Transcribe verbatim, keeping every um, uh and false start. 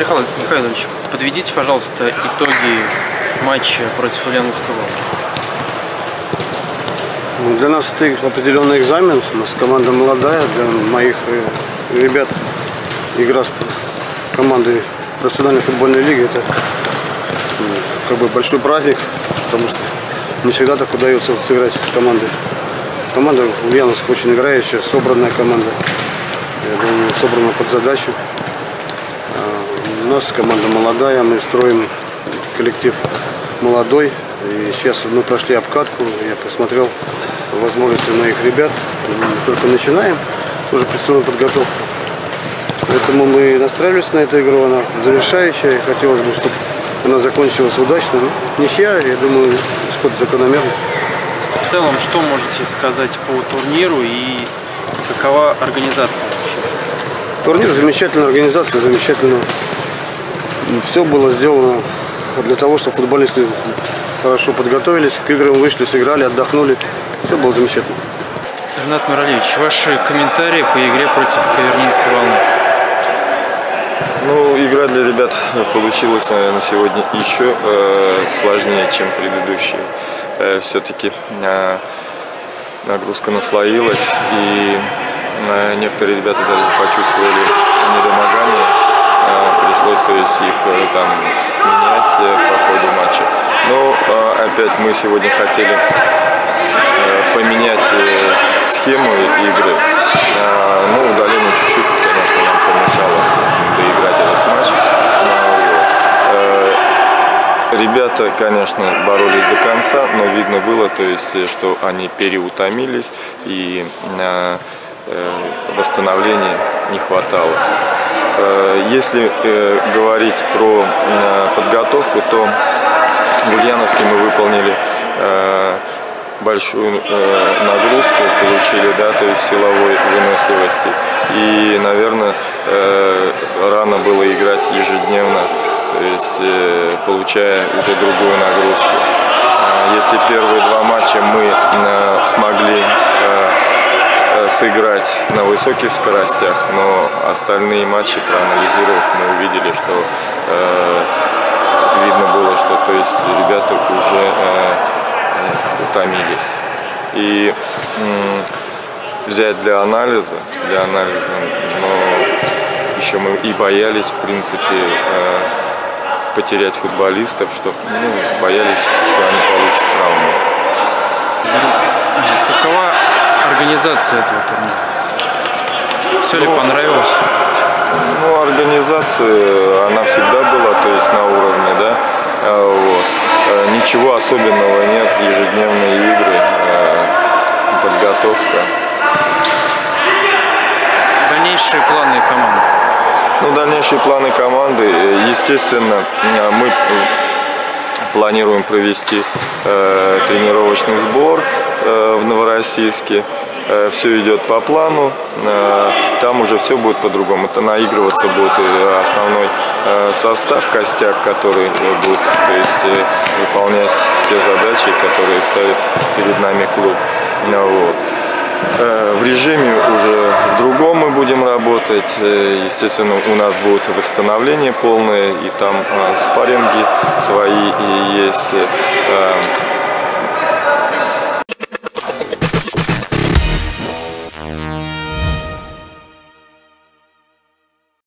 Михаил Михайлович, подведите, пожалуйста, итоги матча против Ульяновского. Ну, для нас это определенный экзамен. У нас команда молодая. Для моих ребят игра с командой профессиональной футбольной лиги — это ну, как бы большой праздник, потому что не всегда так удается вот сыграть с командой. Команда Ульяновск очень играющая, собранная команда. Я думаю, собрана под задачу. У нас команда молодая, мы строим коллектив молодой. И сейчас мы прошли обкатку, я посмотрел возможности моих ребят. Мы только начинаем, тоже предстоит подготовку. Поэтому мы настраивались на эту игру, она завершающая. Хотелось бы, чтобы она закончилась удачно. Ничья, я думаю, исход закономерный. В целом, что можете сказать по турниру и какова организация вообще? Турнир замечательная организация, замечательно. Все было сделано для того, чтобы футболисты хорошо подготовились, к играм вышли, сыграли, отдохнули. Все было замечательно. Ренат Нуралиевич, ваши комментарии по игре против Кавернинской волны? Ну, игра для ребят получилась, наверное, сегодня еще э, сложнее, чем предыдущие. Э, Все-таки э, нагрузка наслоилась, и э, некоторые ребята даже почувствовали недомогание. Э, пришлось, то есть, их э, там менять э, по ходу матча. Но э, опять мы сегодня хотели э, поменять э, схему игры. Э, ну, удаление чуть-чуть, конечно, нам помешало доиграть этот матч. Э, ребята, конечно, боролись до конца, но видно было, то есть, что они переутомились, и э, э, восстановления не хватало. Э, если э, говорить про э, подготовку, то в Ульяновске мы выполнили э, большую э, нагрузку, получили, да, то есть силовой выносливости. И, наверное, э, рано было играть ежедневно, то есть э, получая уже другую нагрузку. Э, если первые два матча мы э, смогли э, э, сыграть на высоких скоростях, но остальные матчи, проанализировав, мы увидели, что э, видно было, что, то есть, ребята уже э, утомились. И м, взять для анализа, для анализа, но еще мы и боялись, в принципе, э, потерять футболистов, что, ну, боялись, что они получат травму. Какова организация этого турнира? Все ли ну, понравилось? Ну, организация, она всегда была, то есть, на уровне, да, вот. Ничего особенного нет, ежедневные игры, подготовка. Дальнейшие планы команды? Ну, дальнейшие планы команды, естественно, мы планируем провести э, тренировочный сбор э, в Новороссийске. Э, все идет по плану, э, там уже все будет по-другому. Это наигрываться будет основной э, состав, костяк, который будет, то есть, э, выполнять те задачи, которые ставит перед нами клуб. Вот. В режиме уже в другом мы будем работать. Естественно, у нас будет восстановление полное, и там спарринги свои и есть.